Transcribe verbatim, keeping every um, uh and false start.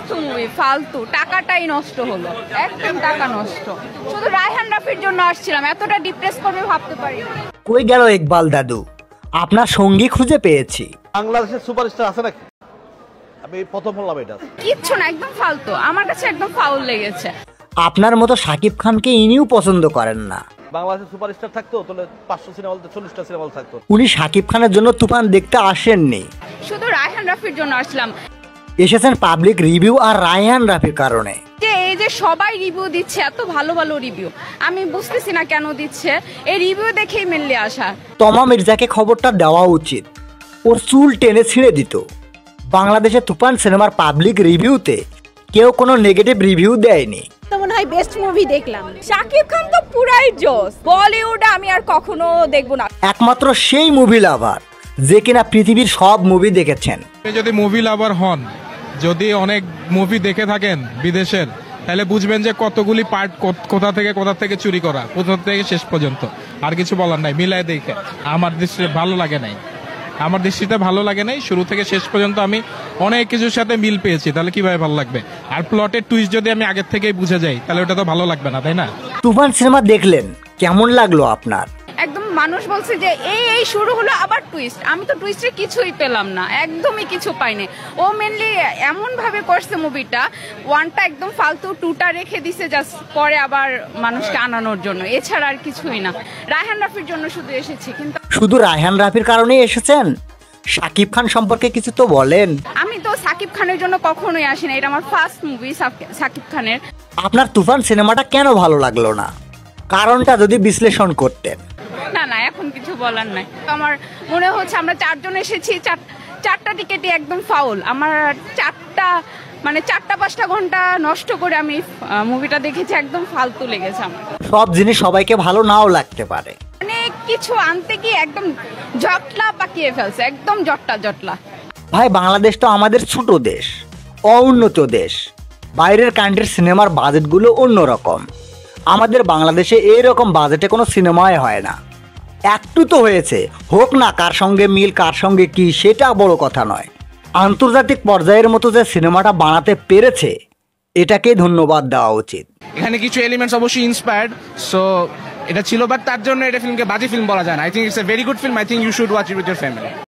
ফালতু মুভি, ফালতু, টাকাটাই নষ্ট হলো, একদম টাকা নষ্ট। শুধু রায়হান রাফির জন্য আসছিলাম, এতটা ডিপ্রেস করবে ভাবতে পারি। কই গেল ইকবাল দাদু, আপনার সঙ্গী খুঁজে পেয়েছি। বাংলাদেশের সুপারস্টার আছে নাকি? আমি প্রথম বললাম এটা কিচ্ছু না, একদম ফালতু, আমার কাছে একদম ফাউল লেগেছে। আপনার মতো শাকিব খানকে ইনিও পছন্দ করেন না। বাংলাদেশের সুপারস্টার থাকতো তাহলে পাঁচশো সিনেমা বলতে চল্লিশটা সিনেমা থাকতো। উনি শাকিব খানের জন্য তুফান দেখতে আসেননি, শুধু রায়হান রাফির জন্য আসলাম। এসেছেন পাবলিক রিভিউ আর রায়হান রাফির কারণে। যে এই যে সবাই রিভিউ দিচ্ছে, এত ভালো ভালো রিভিউ, আমি বুঝতেছি না কেন দিচ্ছে। এই রিভিউ দেখেই মেনলি আসা। তমা মির্জাকে খবরটা দেওয়া উচিত, ওর চুল টেনে ছিঁড়ে দিত। বাংলাদেশে তুফান সিনেমার পাবলিক রিভিউতে কেউ কোনো নেগেটিভ রিভিউ দেয়নি। তো মনে হয় বেস্ট মুভি দেখলাম। শাকিব খান তো পুরাই জোস, বলিউড আমি আর কখনো দেখব না। একমাত্র সেই মুভি লাভার যে কিনা পৃথিবীর সব মুভি দেখেছেন। যদি মুভি লাভার হন, যদি অনেক মুভি দেখে থাকেন বিদেশের, তাহলে বুঝবেন যে কতগুলি পার্ট কোথা থেকে কোথা থেকে চুরি করা, কোথা থেকে শেষ পর্যন্ত। আর কিছু বলার নাই, মিলায় দেখে আমার দৃষ্টিতে ভালো লাগে নাই, আমার দৃষ্টিতে ভালো লাগে নাই। শুরু থেকে শেষ পর্যন্ত আমি অনেক কিছুর সাথে মিল পেয়েছি, তাহলে কিভাবে ভালো লাগবে? আর প্লটের টুইস্ট যদি আমি আগের থেকেই বুঝে যাই, তাহলে ওটা তো ভালো লাগবে না, তাই না? তুফান সিনেমা দেখলেন, কেমন লাগলো আপনার? একদম মানুষ বলছে যে এই এই শুরু হলো আবার টুইস্ট, আমি তো টুইস্টে কিছুই পেলাম না, একদমই কিছু পাইনি। ও মেনলি এমন ভাবে করছে মুভিটা, ওয়ানটা একদম ফালতু, টুটা রেখে দিছে জাস্ট পরে আবার মানুষকে আনানোর জন্য, এছাড়া আর কিছুই না। রায়হান রাফির জন্য শুধু এসেছি, কিন্তু শুধু রায়হান রাফির কারণেই এসেছেন? শাকিব খান সম্পর্কে কিছু তো বলেন। আমি তো সাকিব খানের জন্য কখনোই আসি না, এটা আমার ফার্স্ট মুভি সাকিব খানের। আপনার তুফান সিনেমাটা কেন ভালো লাগলো না, কারণটা যদি বিশ্লেষণ করতেন। না না, এখন কিছু বলার নাই। আমার মনে হচ্ছে আমরা চারজন এসেছি, চারটা টিকেটই একদম ফাউল। আমার চারটা মানে চারটা পাঁচটা ঘন্টা নষ্ট করে আমি মুভিটা দেখেছি, একদম ফালতু লেগেছে আমার। সব জিনিস সবাইকে ভালো নাও লাগতে পারে, মানে কিছু আনতে গিয়ে একদম জটলা পাকিয়ে ফেলছে, একদম জটলা জটলা। ভাই বাংলাদেশ তো আমাদের ছোট দেশ, অউন্নত দেশ। বাইরের কান্ট্রির সিনেমার বাজেটগুলো অন্যরকম। আমাদের বাংলাদেশে এইরকম বাজেটে কোনো সিনেমাই হয় না। একটু তো হয়েছে, হোক না, কার সঙ্গে মিল কার সঙ্গে কি সেটা বড় কথা নয়। আন্তর্জাতিক পর্যায়ের মতো যে সিনেমাটা বানাতে পেরেছে, এটাকে ধন্যবাদ দেওয়া উচিত। এখানে কিছু এলিমেন্টস অবশ্যই ইন্সপায়ার্ড, সো এটা ছিল, বাট তার জন্য এটা ফিল্মকে বাজে ফিল্ম বলা যায় না। I think it's a very good film. I think you should watch it with your family.